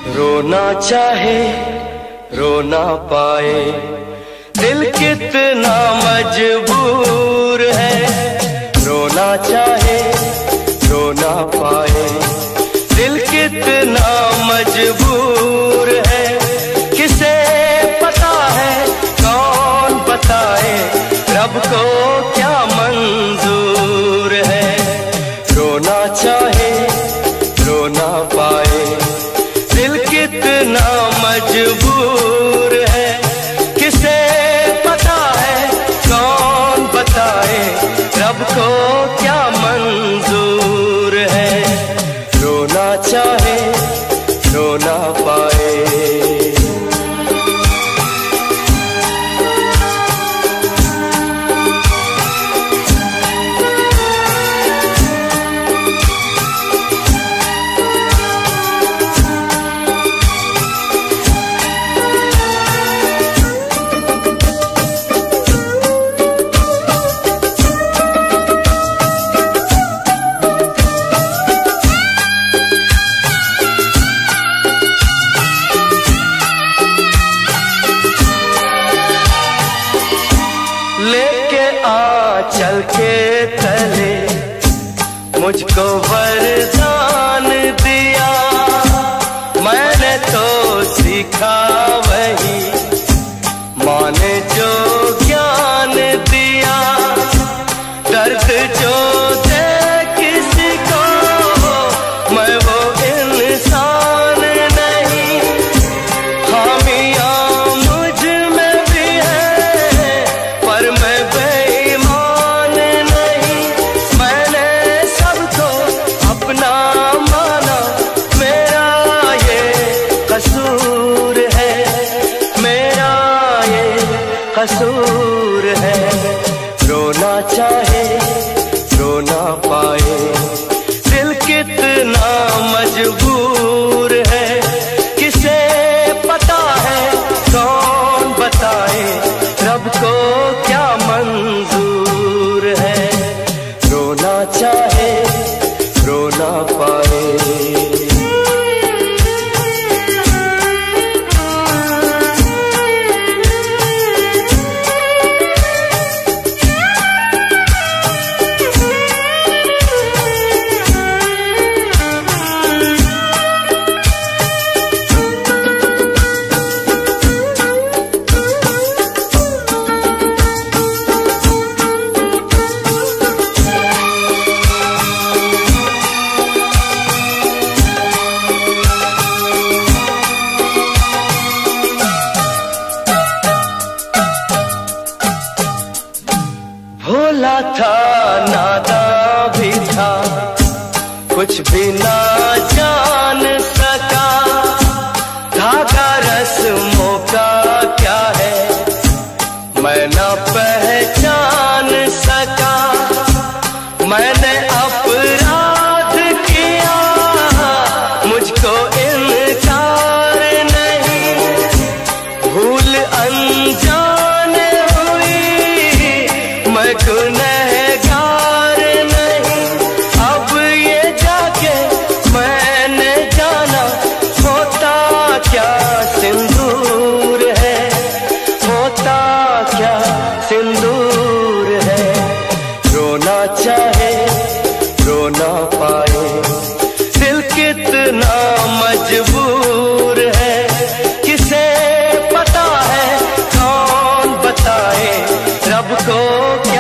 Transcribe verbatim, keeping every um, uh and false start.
रोना चाहे रो ना पाए, दिल कितना मजबूर है। रोना चाहे रो ना पाए, दिल कितना मजबूर है। किसे पता है कौन बताए, रब को क्या मंजूर है। रोना चाहे रो ना पाए, दिल कितना मजबूर है। किसे पता है कौन बताए, रब को क्या मंजूर है। रोना चाहे रो ना पाए। लेके आ चल के तले मुझको वरदान दिया, मैंने तो सीखा वही माँ ने जो ज्ञान दिया। दर्द जो दे किसी को मैं वो इंसान नहीं, खामियां मुझ में भी है पर मैं बेईमान नहीं। मैंने सबको अपना माना, मेरा ये कसूर है, मेरा ये कसूर है। रोना चाहे रो ना पाए, दिल कितना मजबूर है। किसे पता है कौन बताए, रब को क्या मंजूर है। रोना चाहे रो ना पाए। भोला था नादान भी था, कुछ भी ना जान सका। धागा रस्मों का क्या है मैं ना पहचान सका। मैंने अपराध किया, मुझको इनकार नहीं। भूल अनजाने मैं गुनहगार नहीं। अब ये जाके मैंने जाना, होता क्या सिंदूर है, होता क्या सिंदूर है। रोना चाहे रो ना पाए, दिल कितना मजबूर है। किसे पता है कौन बताए, रब को